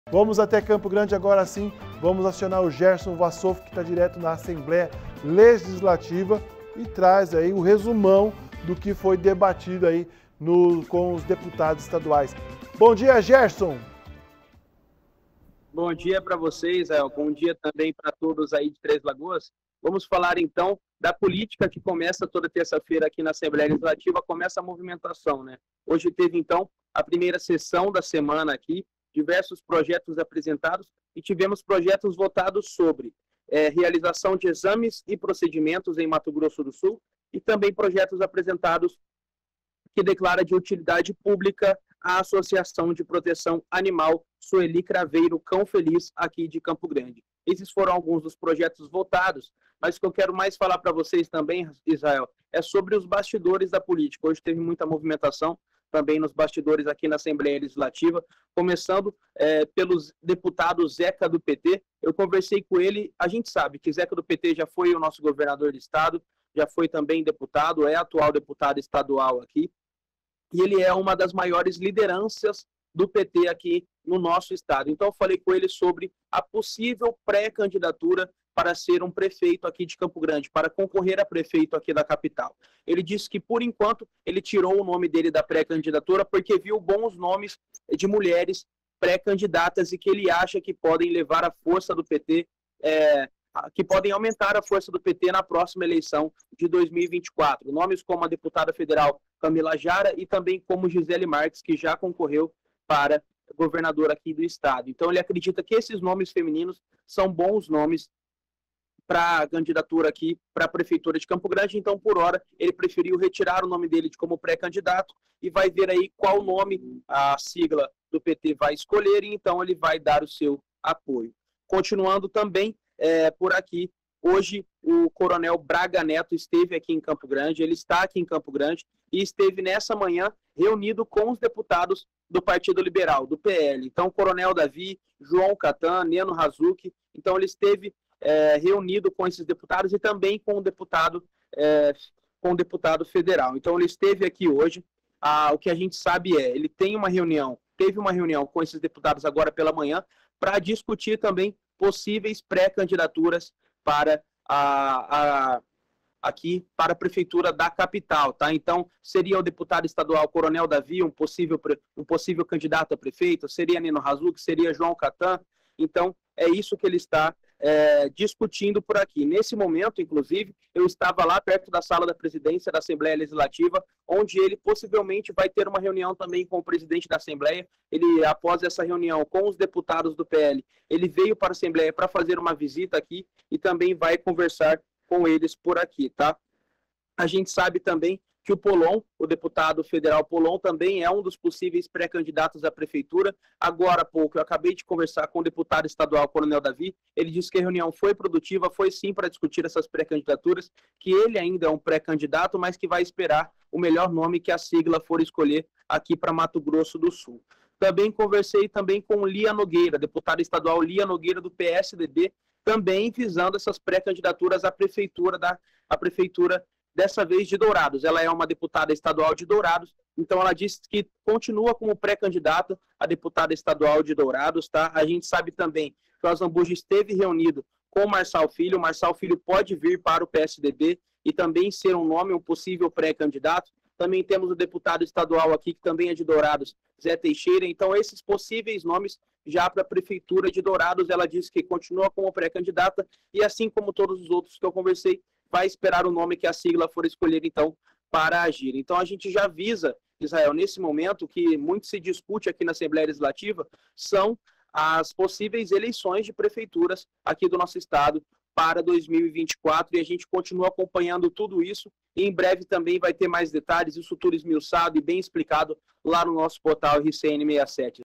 Vamos até Campo Grande agora sim, vamos acionar o Gerson Vassoff, que está direto na Assembleia Legislativa e traz aí o resumão do que foi debatido aí com os deputados estaduais. Bom dia, Gerson! Bom dia para vocês, bom dia também para todos aí de Três Lagoas. Vamos falar então da política que começa toda terça-feira aqui na Assembleia Legislativa, começa a movimentação, né? Hoje teve então a primeira sessão da semana aqui, diversos projetos apresentados e tivemos projetos votados sobre realização de exames e procedimentos em Mato Grosso do Sul e também projetos apresentados que declara de utilidade pública a Associação de Proteção Animal Sueli Craveiro Cão Feliz aqui de Campo Grande. Esses foram alguns dos projetos votados, mas o que eu quero mais falar para vocês também, Israel, é sobre os bastidores da política. Hoje teve muita movimentação também nos bastidores aqui na Assembleia Legislativa, começando pelos deputados Zeca do PT. Eu conversei com ele, a gente sabe que Zeca do PT já foi o nosso governador de estado, já foi também deputado, é atual deputado estadual aqui, e ele é uma das maiores lideranças do PT aqui no nosso estado. Então, eu falei com ele sobre a possível pré-candidatura para ser um prefeito aqui de Campo Grande, para concorrer a prefeito aqui da capital. Ele disse que, por enquanto, ele tirou o nome dele da pré-candidatura porque viu bons nomes de mulheres pré-candidatas e que ele acha que podem levar a força do PT, que podem aumentar a força do PT na próxima eleição de 2024. Nomes como a deputada federal Camila Jara e também como Gisele Marques, que já concorreu para governador aqui do estado. Então ele acredita que esses nomes femininos são bons nomes para a candidatura aqui para a prefeitura de Campo Grande. Então, por hora, ele preferiu retirar o nome dele como pré-candidato e vai ver aí qual nome a sigla do PT vai escolher e então ele vai dar o seu apoio. Continuando também por aqui, hoje o coronel Braga Neto esteve aqui em Campo Grande, ele está aqui em Campo Grande e esteve nessa manhã reunido com os deputados do Partido Liberal, do PL. Então, o coronel Davi, João Catan, Neno Razucchi, então ele esteve reunido com esses deputados e também com o deputado federal. Então, ele esteve aqui hoje. O que a gente sabe ele teve uma reunião com esses deputados agora pela manhã para discutir também possíveis pré-candidaturas para aqui para a prefeitura da capital, tá? Então, seria o deputado estadual Coronel Davi, um possível candidato a prefeito, seria Neno Razucchi, seria João Catan. Então, é isso que ele está discutindo por aqui. Nesse momento, inclusive, eu estava lá perto da sala da presidência da Assembleia Legislativa, onde ele possivelmente vai ter uma reunião também com o presidente da Assembleia. Ele, após essa reunião com os deputados do PL, ele veio para a Assembleia para fazer uma visita aqui e também vai conversar com eles por aqui, tá? A gente sabe também que o Polon, o deputado federal Polon, também é um dos possíveis pré-candidatos à prefeitura. Agora há pouco, eu acabei de conversar com o deputado estadual Coronel Davi, ele disse que a reunião foi produtiva, foi sim para discutir essas pré-candidaturas, que ele ainda é um pré-candidato, mas que vai esperar o melhor nome que a sigla for escolher aqui para Mato Grosso do Sul. Também conversei com Lia Nogueira, deputada estadual Lia Nogueira do PSDB, também visando essas pré-candidaturas à prefeitura dessa vez de Dourados. Ela é uma deputada estadual de Dourados, então ela disse que continua como pré-candidata a deputada estadual de Dourados, tá? A gente sabe também que o Azambuja esteve reunido com o Marçal Filho pode vir para o PSDB e também ser um possível pré-candidato. Também temos o deputado estadual aqui, que também é de Dourados, Zé Teixeira. Então, esses possíveis nomes já para a prefeitura de Dourados, ela disse que continua como pré-candidata e assim como todos os outros que eu conversei, vai esperar o nome que a sigla for escolher, então, para agir. Então, a gente já avisa, Israel, nesse momento, que muito se discute aqui na Assembleia Legislativa, são as possíveis eleições de prefeituras aqui do nosso estado para 2024, e a gente continua acompanhando tudo isso, e em breve também vai ter mais detalhes, isso tudo esmiuçado e bem explicado lá no nosso portal RCN67.